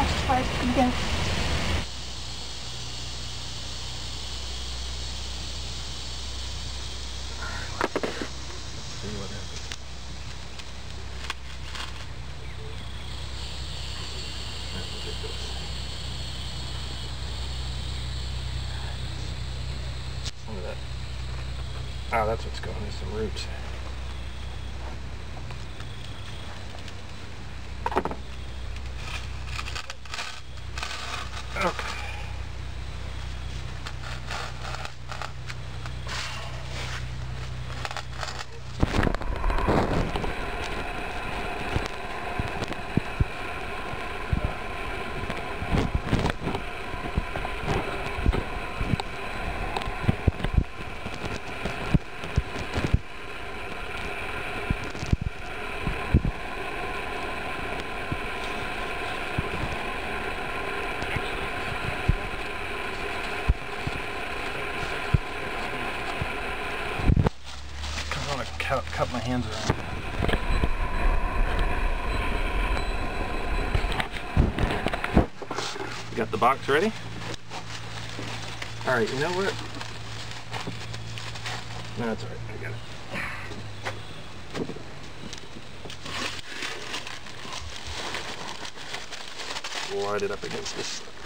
fast as far as it's gonna go. See what happens. That's ridiculous. Look at that. Oh, that's what's going. There's some roots. Okay. Cut my hands around. You got the box ready? Alright, you know what? No, that's alright, I got it. Slide it up against this.